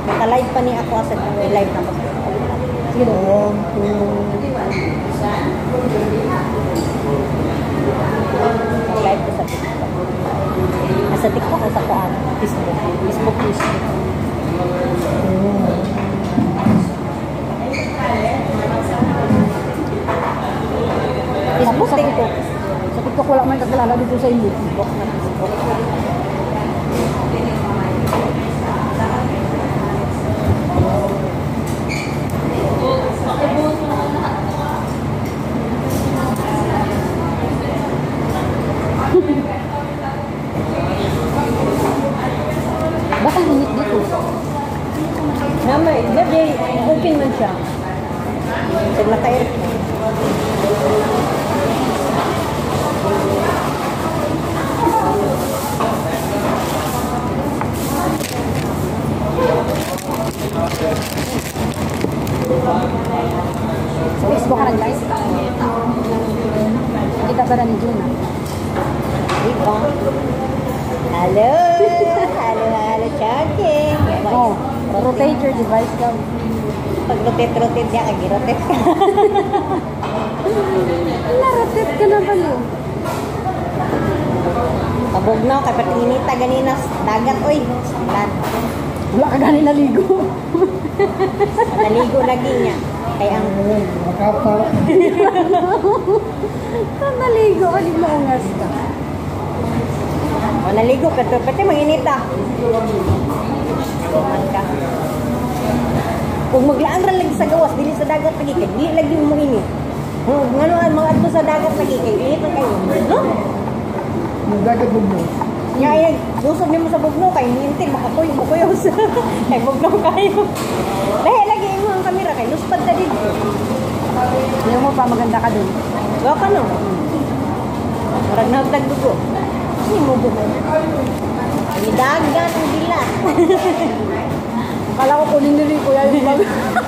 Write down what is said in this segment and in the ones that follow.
Naka-live pa ni ako sa live na ko. Sige daw. Live ko sa TikTok. Sa TikTok o sa kuan? Facebook. Facebook. Tapos sa TikTok. Sa TikTok wala man kakilala dito sa inyo. Facebook na Facebook. Bakit init dito? Namay, gabi, open man siya. Sa naka-air. Sa Facebook ka nag-live? Kita ba na ni Juna? Diba? Hello! Hello, chatting! Oh, rotate your device daw. Pag rotate niya, kag-rotate ka. Na-rotate ka na pala. Pabugnaw, kay patinita ganina dagat, oy. Samlan. Wala ka gani naligo. Naligo lagi niya. Kaya ang... Makapal. Naligo, aling maungas ka. O, naligo ka to. Pati manginita. Kuman ka. Kung maglaan ra lagi sa gawas, dili sa dagat lagi kay dili lagi mo init. Ngano ang mga adto sa dagat lagi kay init ang kayo. No? Yung dagat bugno. Nya ay gusog nimo sa bugno kay hintin makakuy mo kuyo sa kay bugno kayo. Dahil lagi mo ang kamera kay luspad ta dito. Hindi mo pa maganda ka dun. Wa ka no. Murag nagdag dugo. Ni mo dugo. Ay dagat ang dilat. Kala ko kunin nili kuya yung bag.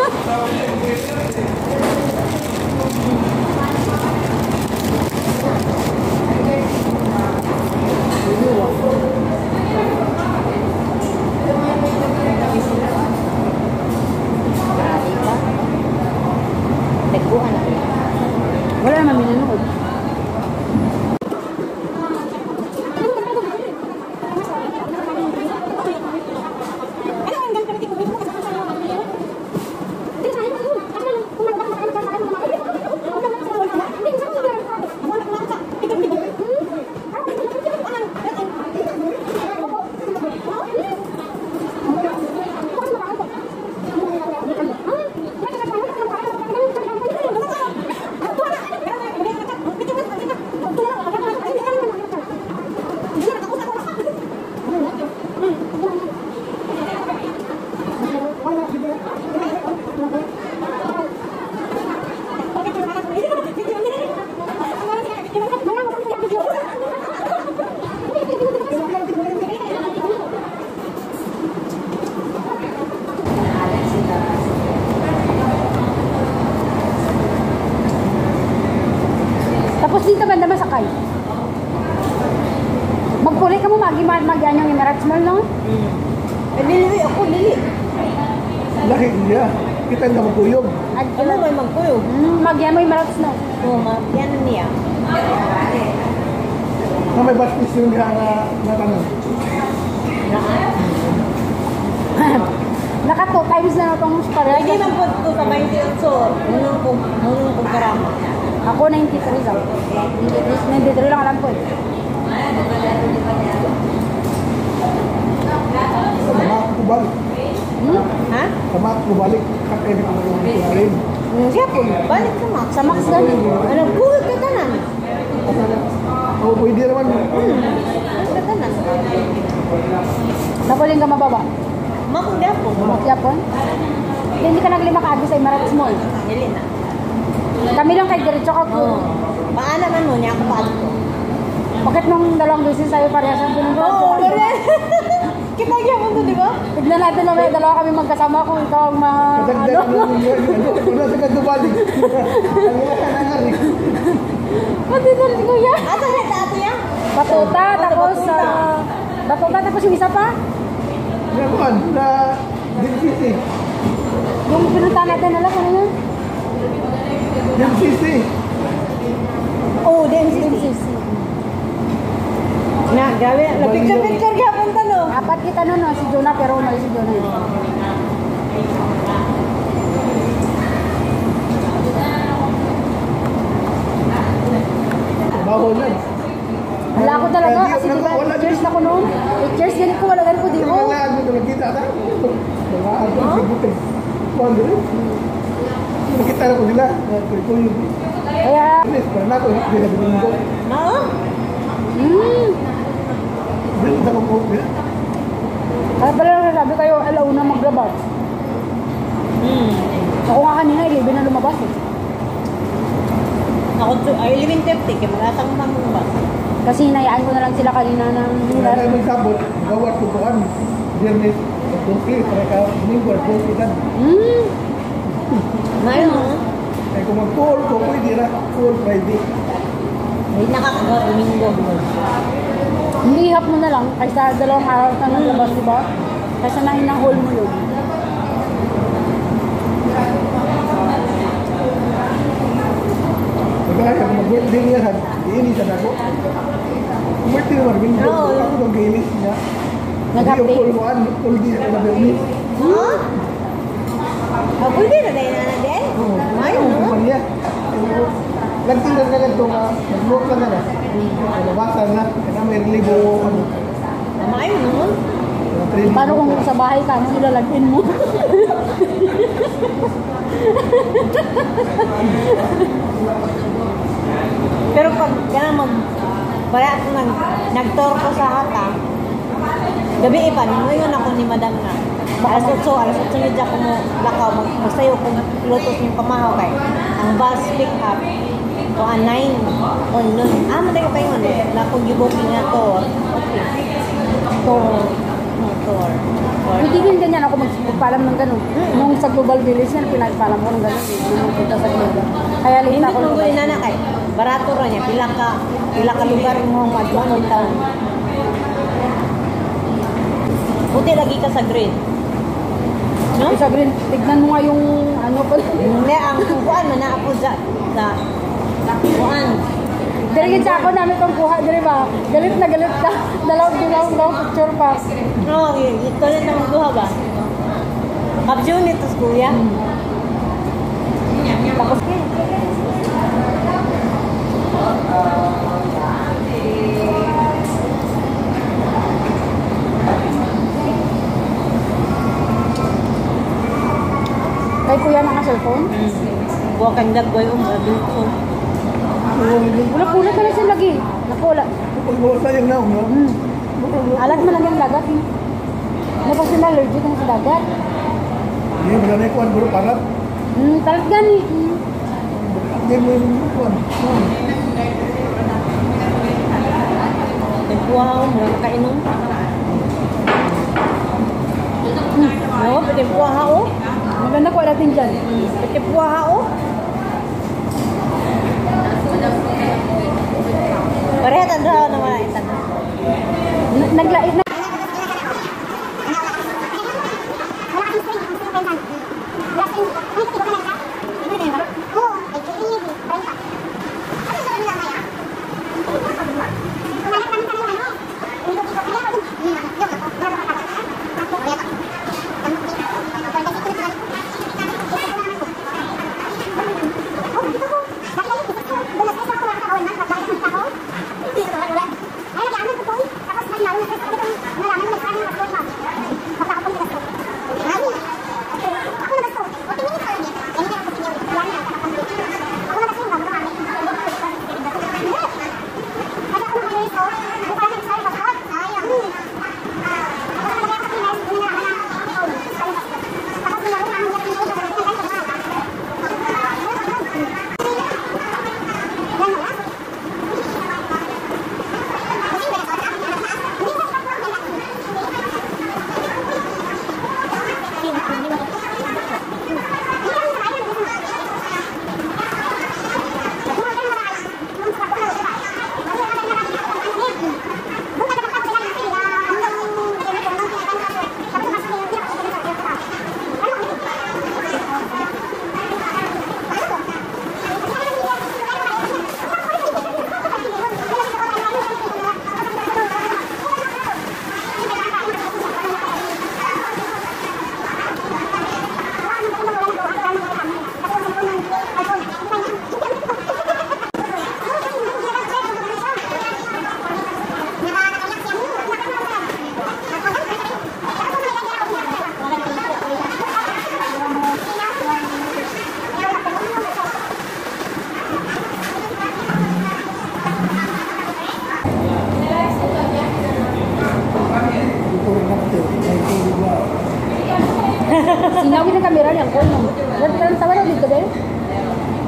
Nagbuhan ako. Wala naman minanood. Tapos dito banda masakay. Magpuli ka mo mag-yan yung Emirates Mall, no? Eh, dili ako, dili. Laki niya. Kita na magkuyog. Ano may magkuyo? Mag-yan mo Emirates, no? Oo, yan niya. Na may batis yung na tanong. Naka 2 times na itong parehas. Hindi man po ito sa 28. Munong kong karama. Ako 93 lang. 93 lang alam ko eh. Sama ko balik. Ha? Sama ko balik. Kakay na ko rin. Siya po, balik sa Max. Sa Max gani. Ano, buhod ka tanan. Oo, pwede naman. Buhod ka tanan. Nakuling ka mababa. Makuda po. Yapon. Hindi ka naglima ka sa Emirates Mall. Dili na. Kami lang kay diretso ka ko. Oo. Paano man mo niya ako paano ko? Bakit nung dalawang beses sa'yo parehas ang pinunod? Oo, ganun. Kita niya mo to, di ba? Tignan natin na may dalawa kami magkasama kung ikaw ang Kadagdag lang yung wala sa kadubalik. Ang wala ka nangarik. Pati na rin kuya. Asa na tato niya? Batuta, tapos yung isa pa. Ngayon, na DMCC. Yung pinunta natin, alam ano yun? DMCC. Oh, DMCC. Na, grabe. Picture gapon ta no. Apat kita nun, no? Si Jonah, pero umalis si Jonah. Bawal na. Wala ako talaga, kasi diba, cheers na ko noon. Cheers ganit ko, wala ganit ko, di Yung mo. mga ano, nakita na. Mga ano, sibutin. Wala rin. Nakita na ko nila. Kaya, Para na ako, hindi na binunggo. Mao? Bilang sa kong kaya pala sabi kayo, alauna maglabas. Ako nga kanina, 11 na lumabas eh. Ako, ay 11:50, kaya malatang mamumba. Kasi hinayaan ko na lang sila kanina ng Wala na magsabot. Gawat ko ko ano. Biyernes. Tuki. Para ka. Domingo. Tuki ka. Ngayon, Ay kung mag-tour ko, pwede na. Tour Friday. ay nakakagawa Domingo. Hindi ihap mo na lang, kaysa dalawang araw ka naglabas, di ba? Kaysa nahin ng hall mo yun. Magkaya kung mag-birthday niya, iinisan ako. Kung birthday naman, binigyan Oo. ako ng gilis niya. Nag-happy. Hindi yung full mo, full day ako na birthday. Huh? Oh, pwede na dahil na din? Ngayon, no? Niya. Nagtingnan ka lang ito nga, nag-look lang na. Nalabasan na. Kaya may libo, ano. Ngayon, no? Paano kung sa bahay ka, anong ilalagin mo? Pero pag ganang para nag-tour ko sa hata, gabi iba, ngayon ako ni madam na. Alas 8 media ko mo lakaw, magsayo kung lutos yung pamahaw kay. Ang bus pick up, to 9 on noon. Matay ko pa yun eh. Lakong gibuking na tour. Okay. Tour. Tour. Pwede din ganyan ako magpalam ng ganun. Nung sa Global Village yan, pinagpalam ko ng ganun. Nung punta sa Global. Kaya late Hindi na ako. ko nung na kay. Barato ra niya. Pila ka lugar mo madunong taon. Buti lagi ka sa grid. No? Sa green, tignan mo nga yung ano pa. Hindi, ang kukuan man na ako sa kuan. Dirigin sa ako namin itong kuha, di ba? Galit na galit ka. Dalawang picture pa. No, ito na naman duha ba? Kapsyon ito sa kuya. Tapos, kay kuya mga cellphone. Buwa kang dagway grabe ko. Pula-pula pala siya lagi. Napula. Pag-uwa sayang na, no? Alat mo lang yung dagat. Ano pa sila allergic na sa dagat? Hindi, wala na yung kuwan, bro, parat. Talat gani. Hindi mo yung kuwan. Nagkuha ako, mura kainom. No, pwede puha ako. Maganda ko natin dyan. Pwede puha ako. Pareha tanda naman ito. Naglait na.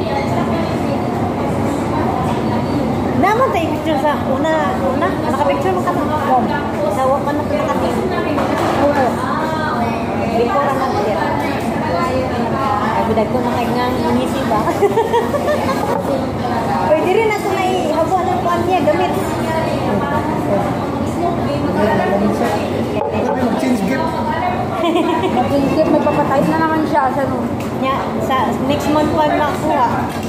Naman tayo picture sa una, nakapicture mo ka to. Sa wak man na pinakating. Oo. Before ang natin. Ay, bidag ko na kay nga ngisi ba? Pwede rin ako na ihabuan ng kuwan niya, gamit. Mag-change gift. Mag-ingkit, may papatay na naman siya. Sa no. Nya, sa next month pa makuha.